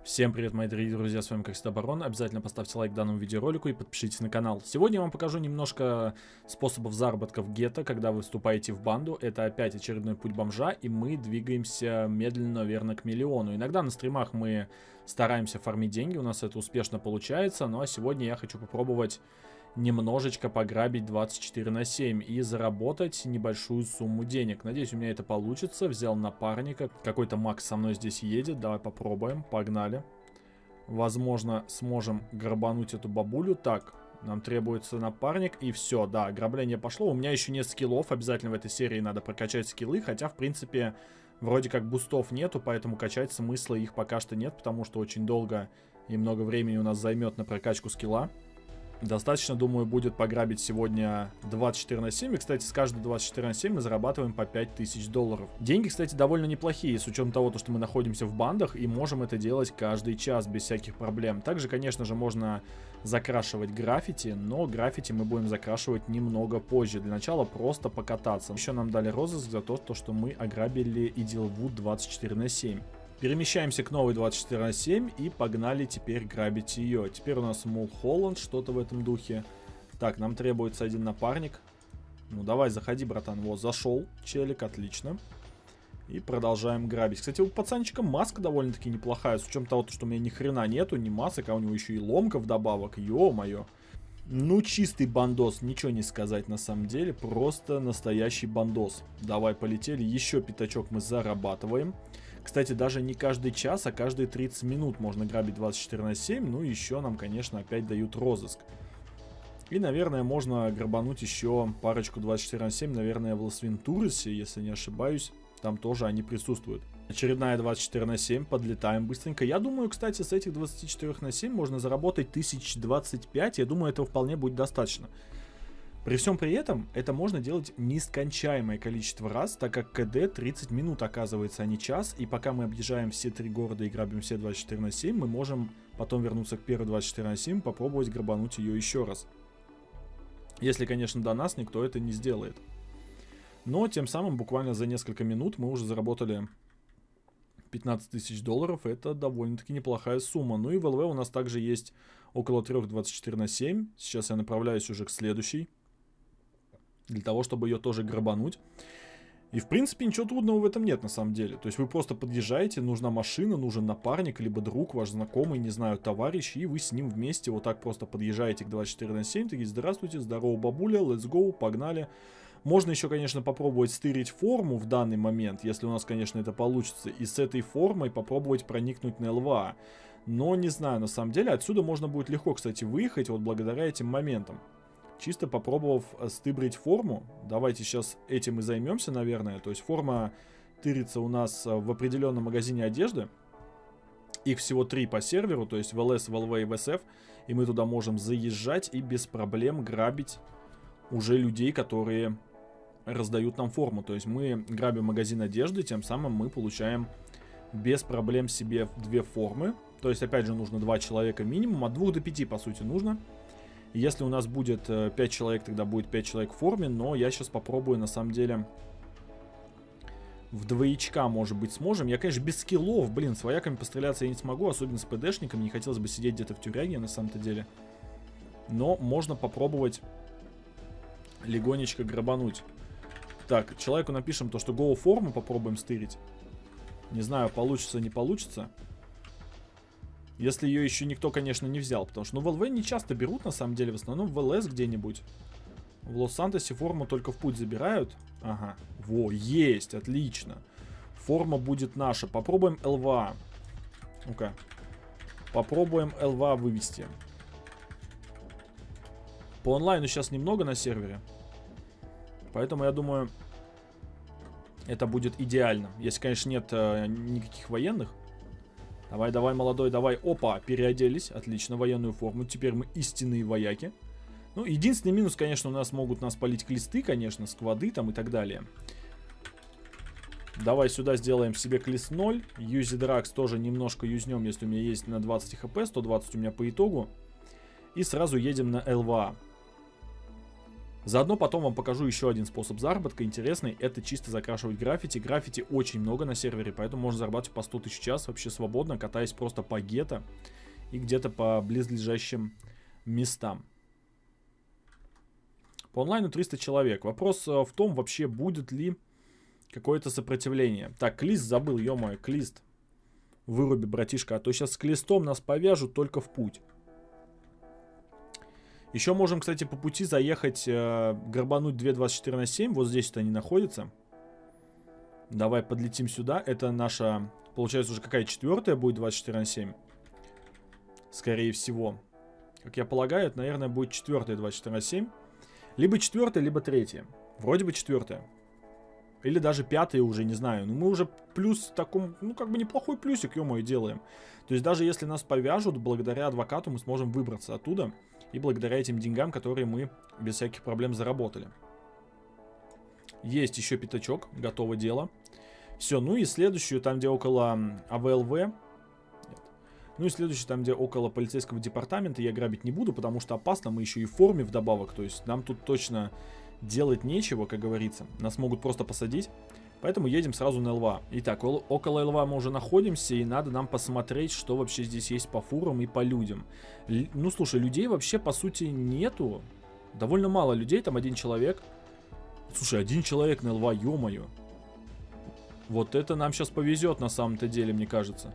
Всем привет, мои дорогие друзья, с вами как всегда Барон. Обязательно поставьте лайк данному видеоролику и подпишитесь на канал. Сегодня я вам покажу немножко способов заработка в гетто, когда вы вступаете в банду. Это опять очередной путь бомжа, и мы двигаемся медленно, наверное, к миллиону. Иногда на стримах мы стараемся фармить деньги, у нас это успешно получается. Ну а сегодня я хочу попробовать немножечко пограбить 24/7 и заработать небольшую сумму денег. Надеюсь, у меня это получится. Взял напарника. Какой-то Макс со мной здесь едет. Давай попробуем. Погнали. Возможно, сможем грабануть эту бабулю. Так, нам требуется напарник. И все, да, ограбление пошло. У меня еще нет скиллов. Обязательно в этой серии надо прокачать скиллы. Хотя, в принципе, вроде как бустов нету, поэтому качать смысла их пока что нет, потому что очень долго и много времени у нас займет на прокачку скилла. Достаточно, думаю, будет пограбить сегодня 24/7. И, кстати, с каждой 24/7 мы зарабатываем по 5000 долларов. Деньги, кстати, довольно неплохие, с учетом того, что мы находимся в бандах и можем это делать каждый час без всяких проблем. Также, конечно же, можно закрашивать граффити, но граффити мы будем закрашивать немного позже. Для начала просто покататься. Еще нам дали розыск за то, что мы ограбили Идилвуд 24/7. Перемещаемся к новой 24/7 и погнали теперь грабить ее. Теперь у нас Мулхолланд, что-то в этом духе. Так, нам требуется один напарник. Ну давай, заходи, братан. Вот, зашел челик, отлично. И продолжаем грабить. Кстати, у пацанчика маска довольно-таки неплохая. С учетом того, что у меня ни хрена нету, ни масок, а у него еще и ломка вдобавок. Ё-моё. Ну, чистый бандос, ничего не сказать на самом деле. Просто настоящий бандос. Давай, полетели. Еще пятачок мы зарабатываем. Кстати, даже не каждый час, а каждые 30 минут можно грабить 24/7. Ну, еще нам, конечно, опять дают розыск. И, наверное, можно грабануть еще парочку 24/7, наверное, в Лас-Вентурасе, если не ошибаюсь. Там тоже они присутствуют. Очередная 24/7, подлетаем быстренько. Я думаю, кстати, с этих 24/7 можно заработать 1025. Я думаю, этого вполне будет достаточно. При всем при этом, это можно делать нескончаемое количество раз, так как КД 30 минут оказывается, а не час. И пока мы объезжаем все 3 города и грабим все 24/7, мы можем потом вернуться к первой 24/7, попробовать грабануть ее еще раз. Если, конечно, до нас никто это не сделает. Но тем самым буквально за несколько минут мы уже заработали 15 тысяч долларов. Это довольно-таки неплохая сумма. Ну и в ЛВ у нас также есть около 3 24/7. Сейчас я направляюсь уже к следующей, для того, чтобы ее тоже грабануть. И, в принципе, ничего трудного в этом нет, на самом деле. То есть вы просто подъезжаете, нужна машина, нужен напарник, либо друг, ваш знакомый, не знаю, товарищ, и вы с ним вместе вот так просто подъезжаете к 24/7, такие: здравствуйте, здорово, бабуля, let's go, погнали. Можно еще, конечно, попробовать стырить форму в данный момент, если у нас, конечно, это получится, и с этой формой попробовать проникнуть на ЛВА. Но не знаю, на самом деле, отсюда можно будет легко, кстати, выехать вот благодаря этим моментам. Чисто попробовав стыбрить форму. Давайте сейчас этим и займемся, наверное. То есть форма тырится у нас в определенном магазине одежды. Их всего 3 по серверу, то есть в ЛС, в ЛВ и в СФ. И мы туда можем заезжать и без проблем грабить уже людей, которые раздают нам форму. То есть мы грабим магазин одежды, тем самым мы получаем без проблем себе 2 формы. То есть, опять же, нужно 2 человека минимум, от 2 до 5, по сути, нужно. Если у нас будет 5 человек, тогда будет 5 человек в форме, но я сейчас попробую, на самом деле, в двоечка, может быть, сможем. Я, конечно, без скиллов, блин, с вояками постреляться я не смогу, особенно с ПДшниками, не хотелось бы сидеть где-то в тюряге, на самом-то деле. Но можно попробовать легонечко грабануть. Так, человеку напишем то, что гоу-форму попробуем стырить. Не знаю, получится, не получится. Если ее еще никто, конечно, не взял. Потому что, ну, в ЛВ не часто берут, на самом деле. В основном в ЛС где-нибудь. В Лос-Сантосе форму только в путь забирают. Ага. Во, есть, отлично. Форма будет наша. Попробуем ЛВА. Ну-ка. Попробуем ЛВА вывести. По онлайну сейчас немного на сервере. Поэтому, я думаю, это будет идеально. Если, конечно, нет никаких военных. Давай, давай, молодой, давай. Опа, переоделись. Отлично, военную форму. Теперь мы истинные вояки. Ну, единственный минус, конечно, у нас могут нас палить клисты, конечно, сквады там и так далее. Давай сюда сделаем себе клист 0. Юзи-дракс тоже немножко юзнем, если у меня есть на 20 хп. 120 у меня по итогу. И сразу едем на ЛВА. Заодно потом вам покажу еще один способ заработка интересный. Это чисто закрашивать граффити. Граффити очень много на сервере, поэтому можно зарабатывать по 100 тысяч в час вообще свободно, катаясь просто по гетто и где-то по близлежащим местам. По онлайну 300 человек. Вопрос в том, вообще будет ли какое-то сопротивление. Так, Клист забыл, ё-моё, Клист. Выруби, братишка, а то сейчас с Клистом нас повяжут только в путь. Еще можем, кстати, по пути заехать, грабануть 2.24/7. Вот здесь они находятся. Давай подлетим сюда. Это наша, получается, уже какая четвертая будет 24/7. Скорее всего. Как я полагаю, это, наверное, будет четвертая 24/7. Либо четвертая, либо третья. Вроде бы четвертая. Или даже пятая уже, не знаю. Но мы уже плюс в таком, ну, как бы неплохой плюсик, ё-моё, делаем. То есть даже если нас повяжут, благодаря адвокату мы сможем выбраться оттуда. И благодаря этим деньгам, которые мы без всяких проблем заработали. Есть еще пятачок, готово дело. Все, ну и следующую, там где около АВЛВ. Нет. Ну и следующую, там где около полицейского департамента, я грабить не буду, потому что опасно, мы еще и в форме вдобавок. То есть нам тут точно делать нечего, как говорится. Нас могут просто посадить. Поэтому едем сразу на ЛВА. Итак, около ЛВА мы уже находимся, и надо нам посмотреть, что вообще здесь есть по фурам и по людям. Ну, слушай, людей вообще, по сути, нету. Довольно мало людей, там один человек. Слушай, один человек на ЛВА, ё-моё. Вот это нам сейчас повезет на самом-то деле, мне кажется.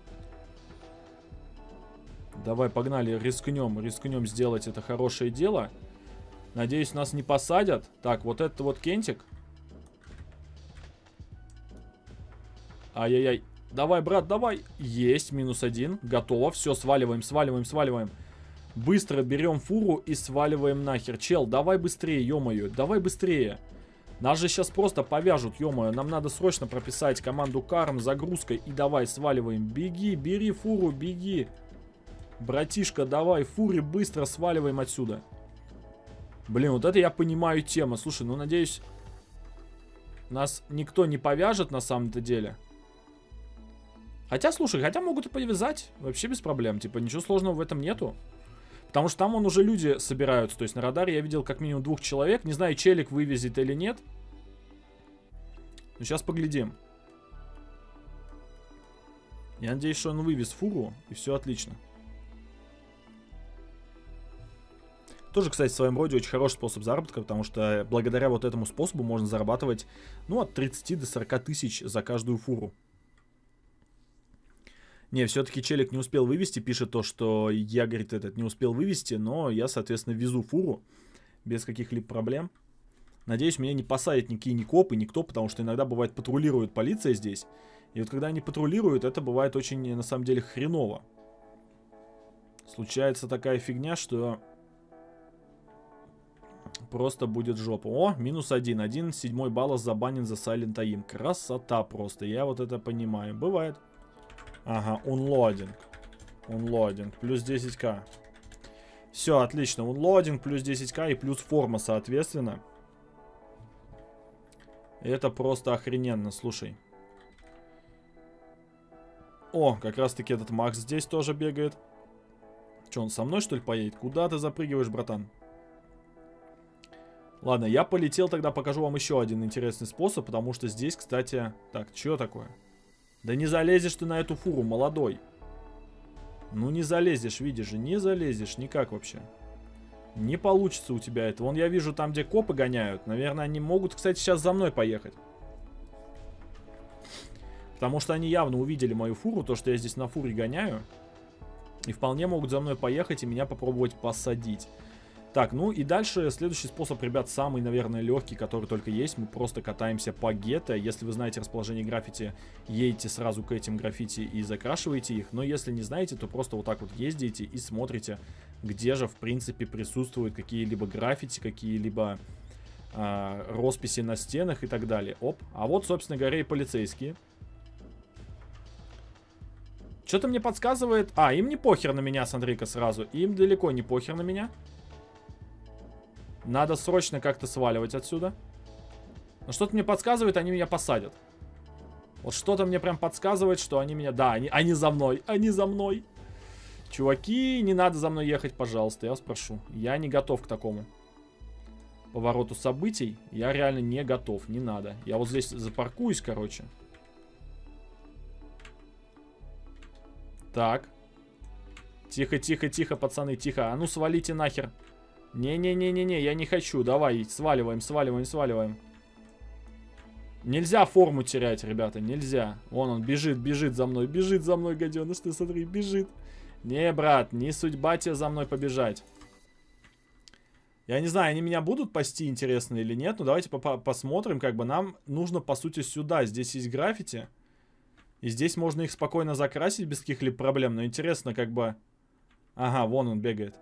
Давай, погнали, рискнем сделать это хорошее дело. Надеюсь, нас не посадят. Так, вот это вот Кентик. Ай-яй-яй. Давай, брат, давай. Есть, -1. Готово. Все, сваливаем. Быстро берем фуру и сваливаем нахер. Чел, давай быстрее, ё-моё. Давай быстрее. Нас же сейчас просто повяжут, ё-моё. Нам надо срочно прописать команду Карм загрузкой. И давай, сваливаем. Беги, бери фуру, беги. Братишка, давай, фуре быстро сваливаем отсюда. Блин, вот это я понимаю тема. Слушай, ну надеюсь, нас никто не повяжет на самом-то деле. Хотя, слушай, могут и повязать. Вообще без проблем. Типа, ничего сложного в этом нету. Потому что там уже люди собираются. То есть на радаре я видел как минимум 2 человек. Не знаю, челик вывезет или нет. Но сейчас поглядим. Я надеюсь, что он вывез фуру. И все отлично. Тоже, кстати, в своем роде очень хороший способ заработка. Потому что благодаря вот этому способу можно зарабатывать, ну, от 30 до 40 тысяч за каждую фуру. Не, все-таки челик не успел вывести, пишет то, что я, говорит, не успел вывести, но я, соответственно, везу фуру без каких-либо проблем. Надеюсь, меня не посадят ни копы, никто, потому что иногда бывает патрулирует полиция здесь. И вот когда они патрулируют, это бывает очень, на самом деле, хреново. Случается такая фигня, что просто будет жопа. О, -1. 1 7 балла забанен за Silent AIM. Красота просто, я вот это понимаю. Бывает. Ага, унлодинг. Плюс 10к. Все, отлично. Унлодинг, плюс 10к и плюс форма, соответственно. Это просто охрененно, слушай. О, как раз таки этот Макс здесь тоже бегает. Че, он со мной, что ли, поедет? Куда ты запрыгиваешь, братан? Ладно, я полетел, тогда покажу вам еще один интересный способ, потому что здесь, кстати... Так, что такое? Да не залезешь ты на эту фуру, молодой. Ну не залезешь, видишь же, не залезешь никак вообще. Не получится у тебя это. Вон я вижу там, где копы гоняют. Наверное, они могут, кстати, сейчас за мной поехать. Потому что они явно увидели мою фуру, то, что я здесь на фуре гоняю. И вполне могут за мной поехать и меня попробовать посадить. Так, ну и дальше следующий способ, ребят, самый, наверное, легкий, который только есть. Мы просто катаемся по гетто. Если вы знаете расположение граффити, едете сразу к этим граффити и закрашиваете их. Но если не знаете, то просто вот так вот ездите и смотрите, где же, в принципе, присутствуют какие-либо граффити, какие-либо росписи на стенах и так далее. Оп, а вот, собственно говоря, и полицейские. Что-то мне подсказывает... А, им не похер на меня, смотри-ка, сразу. Им далеко не похер на меня. Надо срочно как-то сваливать отсюда. Но что-то мне подсказывает, они меня посадят. Вот что-то мне прям подсказывает, что они меня... Да, они за мной. Они за мной. Чуваки, не надо за мной ехать, пожалуйста. Я вас прошу. Я не готов к такому. повороту событий я реально не готов, не надо. Я вот здесь запаркуюсь, короче. Так. Тихо, тихо, тихо, пацаны, тихо. А ну свалите нахер. Не-не-не-не-не, я не хочу. Давай, сваливаем, сваливаем, сваливаем. Нельзя форму терять, ребята, нельзя. Вон он бежит, бежит за мной, гаденыш, ты смотри, бежит. Не, брат, не судьба тебе за мной побежать. Я не знаю, они меня будут пасти, интересно или нет. Ну, давайте посмотрим, как бы нам нужно, по сути, сюда. Здесь есть граффити. И здесь можно их спокойно закрасить без каких-либо проблем. Но интересно, как бы... Ага, вон он бегает.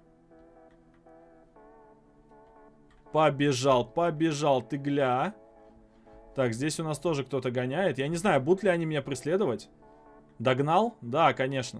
Побежал, побежал, ты гля. Так, здесь у нас тоже кто-то гоняет. Я не знаю, будут ли они меня преследовать. Догнал? Да, конечно.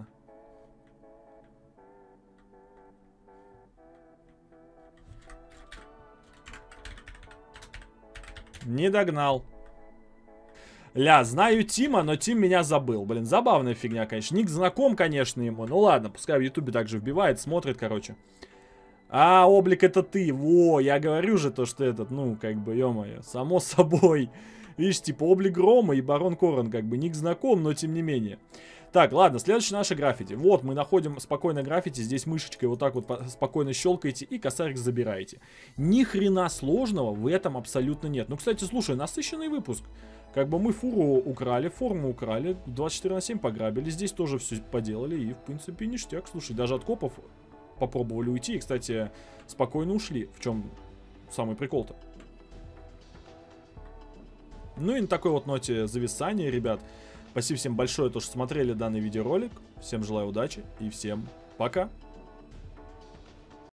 Не догнал. Ля, знаю Тима, но Тим меня забыл. Блин, забавная фигня, конечно. Ник знаком, конечно, ему. Ну ладно, пускай в Ютубе также вбивает, смотрит, короче. А, Облик, это ты. Во, я говорю же то, что этот, ну, как бы, ё-моё, само собой. Видишь, типа, Облик Грома и Барон Корон, как бы, ник знаком, но тем не менее. Так, ладно, следующее наше граффити. Вот, мы находим спокойно граффити, здесь мышечкой вот так вот спокойно щелкаете и косарик забираете. Ни хрена сложного в этом абсолютно нет. Ну, кстати, слушай, насыщенный выпуск. Как бы мы фуру украли, форму украли, 24/7 пограбили, здесь тоже все поделали и, в принципе, ништяк. Слушай, даже от копов попробовали уйти и, кстати, спокойно ушли. В чем самый прикол-то? Ну и на такой вот ноте зависания, ребят. Спасибо всем большое, что смотрели данный видеоролик. Всем желаю удачи и всем пока.